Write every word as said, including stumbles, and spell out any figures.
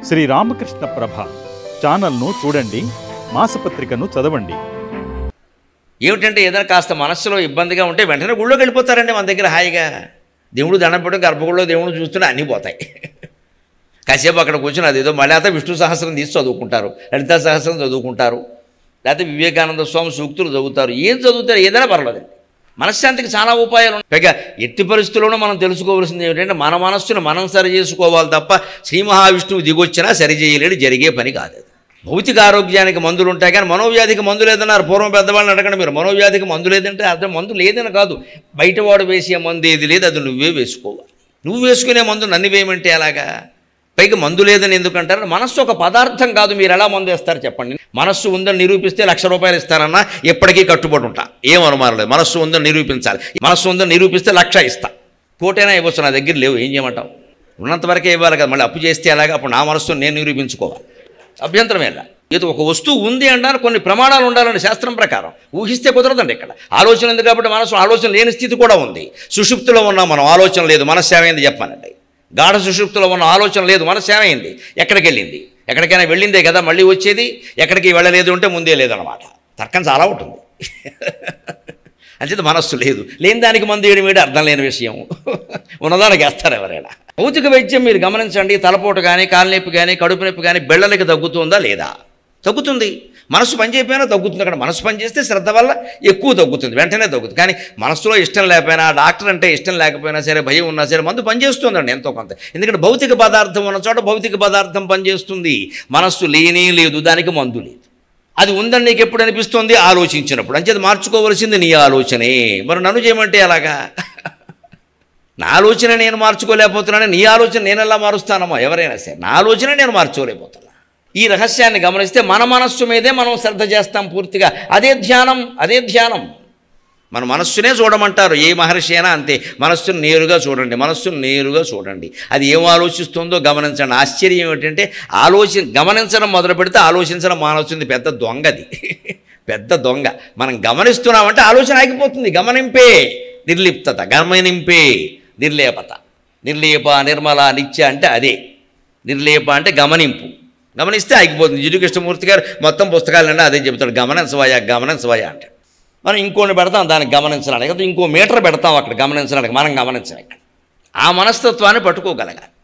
శ్రీ రామకృష్ణ ప్రభ ఛానల్ను చూడండి, మాసపత్రికను చదవండి. ఏమిటంటే ఏదైనా కాస్త మనస్సులో ఇబ్బందిగా ఉంటే వెంటనే గుళ్ళోకి వెళ్ళిపోతారండి. మన దగ్గర హాయిగా దేవుడు దండం పెట్టడం, గర్భగుడిలో దేవుడు చూస్తూనే అన్నీ పోతాయి. కాసేపు అక్కడ కూర్చొని అదేదో మళ్ళీ అయితే విష్ణు సహస్రం తీసి చదువుకుంటారు, లలితా సహస్రం చదువుకుంటారు, లేకపోతే వివేకానంద స్వామి సూక్తులు చదువుతారు. ఏం చదువుతారు ఏదైనా పర్వాలేదు. మనశ్శాంతికి చాలా ఉపాయాలు ఉన్నాయి. పైగా ఎట్టి పరిస్థితుల్లోనూ మనం తెలుసుకోవాల్సింది ఏమిటంటే మన మనస్సును మనం సరి చేసుకోవాలి తప్ప శ్రీ మహావిష్ణువు దిగొచ్చినా సరిచేయలేడు, జరిగే పని కాదు. భౌతిక ఆరోగ్యానికి మందులు ఉంటాయి కానీ మనోవ్యాధికి మందు లేదన్నారు. పూర్వం పెద్దవాళ్ళని అడగండి మీరు, మనోవ్యాధికి మందు లేదంటే అర్థం మందు లేదని కాదు, బయటవాడు వేసే మందు ఏది లేదు, అది నువ్వే వేసుకోవాలి. నువ్వు వేసుకునే మందు నన్ను వేయమంటే అలాగా? పైగా మందు లేదని ఎందుకంటారు? మనస్సు ఒక పదార్థం కాదు, మీరు ఎలా మందు వేస్తారు చెప్పండి. మనస్సు ఉందని నిరూపిస్తే లక్ష రూపాయలు ఇస్తారన్నా ఎప్పటికీ కట్టుబడి ఉంటా, ఏం అనుమానం లేదు. మనస్సు ఉందని నిరూపించాలి, మనస్సు ఉందని నిరూపిస్తే లక్ష ఇస్తా, కోటైనా ఇవ్వచ్చు, నా దగ్గర లేవు, ఏం చేయమంటావు? ఉన్నంతవరకే ఇవ్వాలి కదా, మళ్ళీ అప్పు చేస్తే అలాగా? అప్పుడు నా మనస్సును నేను నిరూపించుకోవాలి, అభ్యంతరం ఎలా? ఏదో ఒక వస్తువు ఉంది అంటారు, కొన్ని ప్రమాణాలు ఉండాలండి శాస్త్రం ప్రకారం. ఊహిస్తే కుదరదండి. ఇక్కడ ఆలోచన ఉంది కాబట్టి మనసు ఆలోచన లేని స్థితి కూడా ఉంది. సుషుప్తిలో ఉన్నాం మనం, ఆలోచన లేదు, మనస్సు ఏమైంది చెప్పానండి. గాఢ సుషుప్తిలో ఉన్న ఆలోచన లేదు, మనస్సు ఏమైంది? ఎక్కడికి వెళ్ళింది? ఎక్కడికైనా వెళ్ళిందే కదా మళ్ళీ వచ్చేది, ఎక్కడికి వెళ్ళలేదు అంటే ముందే లేదన్నమాట. తర్కం చాలా ఉంటుంది. అంచేది మనస్సు లేదు, లేని దానికి మందు వేయడం ఏడు అర్థం లేని విషయం. ఉన్నదానికి వేస్తారు ఎవరైనా. భౌతిక వైద్యం మీరు గమనించండి, తలపోటు కానీ, కాళ్ళనొప్పి కానీ, కడుపు నొప్పి కానీ బిళ్ళలకి తగ్గుతుందా లేదా? తగ్గుతుంది. మనసు పని చేయకపోయినా తగ్గుతుంది. అక్కడ మనసు పని చేస్తే శ్రద్ధ వల్ల ఎక్కువ తగ్గుతుంది, వెంటనే తగ్గుతుంది. కానీ మనసులో ఇష్టం లేకపోయినా, డాక్టర్ అంటే ఇష్టం లేకపోయినా సరే, భయం ఉన్నా సరే మందు పనిచేస్తుందండి ఎంతో కొంత. ఎందుకంటే భౌతిక పదార్థం ఉన్న చోట భౌతిక పదార్థం పనిచేస్తుంది. మనస్సు లేనే లేదు, దానికి మందు లేదు. అది ఉందని నీకు ఎప్పుడు అనిపిస్తుంది? ఆలోచించినప్పుడు. అంచేది మార్చుకోవలసింది నీ ఆలోచనే. మరి నన్ను చేయమంటే అలాగా? నా ఆలోచన నేను మార్చుకోలేకపోతున్నాను, నీ ఆలోచన నేను ఎలా మారుస్తానమ్మా? ఎవరైనా సరే నా ఆలోచన నేను మార్చుకోలేకపోతున్నా. ఈ రహస్యాన్ని గమనిస్తే మన మనస్సు మీదే మనం శ్రద్ధ చేస్తాం పూర్తిగా. అదే ధ్యానం, అదే ధ్యానం. మన మనస్సునే చూడమంటారు, ఏ మహర్షి అయినా అంతే. మనస్సును నేరుగా చూడండి, మనస్సును నేరుగా చూడండి, అది ఏం ఆలోచిస్తుందో గమనించండి. ఆశ్చర్యం ఏమిటంటే ఆలోచన గమనించడం మొదలు పెడితే ఆలోచించడం మానవుతుంది. పెద్ద దొంగది, పెద్ద దొంగ. మనం గమనిస్తున్నామంటే ఆలోచన ఆగిపోతుంది. గమనింపే నిర్లిప్తత, గమనింపే నిర్లేపత. నిర్లేప, నిర్మల, నిత్య అంటే అదే. నిర్లేప అంటే గమనింపు, గమనిస్తే ఆగిపోతుంది. జిడ్డు కృష్ణమూర్తి గారు మొత్తం పుస్తకాలన్నా అదే చెబుతాడు, గమనించవయ్యా గమనించవయ్యా అంటే. మనం ఇంకోటి పెడతాం దానికి గమనించడానికి, ఇంకో మీటర్ పెడతాం అక్కడ గమనించడానికి, మనం గమనించాలి. ఇక్కడ ఆ మనస్తత్వాన్ని పట్టుకోగలగాలి.